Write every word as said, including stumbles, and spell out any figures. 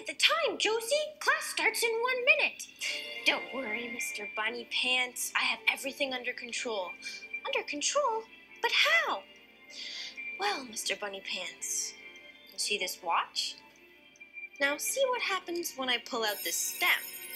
the time, Josie. Class starts in one minute. Don't worry, Mister Bunnypants. I have everything under control. Under control? But how? Well, Mister Bunnypants, you see this watch? Now see what happens when I pull out this stem.